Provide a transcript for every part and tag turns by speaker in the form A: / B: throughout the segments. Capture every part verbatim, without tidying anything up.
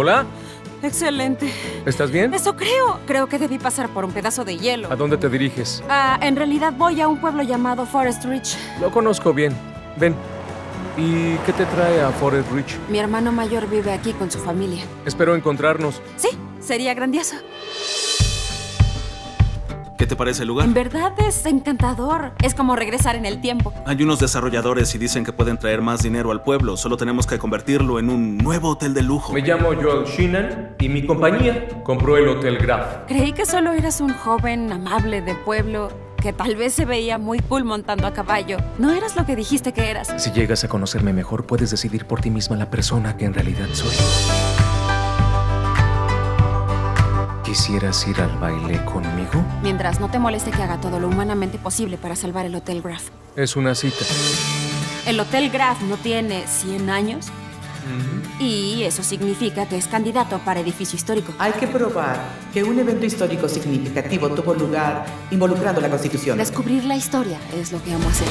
A: Hola.
B: Excelente.
A: ¿Estás bien?
B: Eso creo. Creo que debí pasar por un pedazo de hielo.
A: ¿A dónde te diriges?
B: Ah, en realidad voy a un pueblo llamado Forest Ridge.
A: Lo conozco bien. Ven. ¿Y qué te trae a Forest Ridge?
B: Mi hermano mayor vive aquí con su familia.
A: Espero encontrarnos.
B: Sí, sería grandioso.
C: ¿Qué te parece el lugar?
B: En verdad es encantador. Es como regresar en el tiempo.
C: Hay unos desarrolladores y dicen que pueden traer más dinero al pueblo. Solo tenemos que convertirlo en un nuevo hotel de lujo.
A: Me llamo Joel Sheenan y mi compañía compró el Hotel Graf.
B: Creí que solo eras un joven amable de pueblo que tal vez se veía muy cool montando a caballo. No eras lo que dijiste que eras.
A: Si llegas a conocerme mejor, puedes decidir por ti misma la persona que en realidad soy. ¿Quisieras ir al baile conmigo?
B: Mientras no te moleste que haga todo lo humanamente posible para salvar el Hotel Graf.
A: Es una cita.
B: El Hotel Graf no tiene cien años.
A: Mm-hmm.
B: Y eso significa que es candidato para edificio histórico.
D: Hay que probar que un evento histórico significativo tuvo lugar involucrando la Constitución.
B: Descubrir la historia es lo que amo hacer.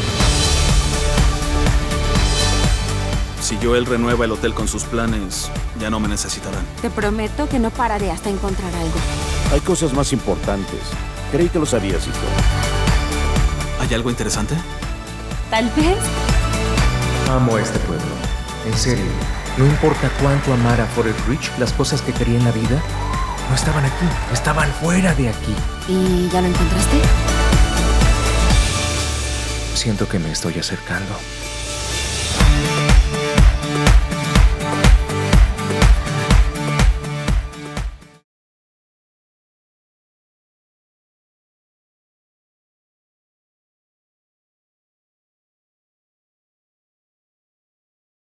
C: Si Joel renueva el hotel con sus planes, ya no me necesitarán.
B: Te prometo que no pararé hasta encontrar algo.
E: Hay cosas más importantes. Creí que lo sabías, hijo.
C: ¿Hay algo interesante?
B: Tal vez.
A: Amo este pueblo. En serio. No importa cuánto amara a Forest Ridge, las cosas que quería en la vida no estaban aquí. Estaban fuera de aquí.
B: ¿Y ya lo encontraste?
A: Siento que me estoy acercando.